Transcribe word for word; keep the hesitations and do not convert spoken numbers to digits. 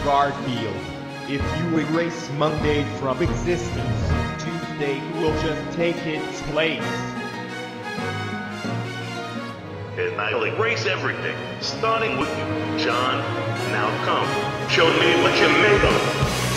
Garfield. If you erase Monday from existence, Tuesday will just take its place. And I'll erase everything, starting with you, John. Now come, show me what you're made of.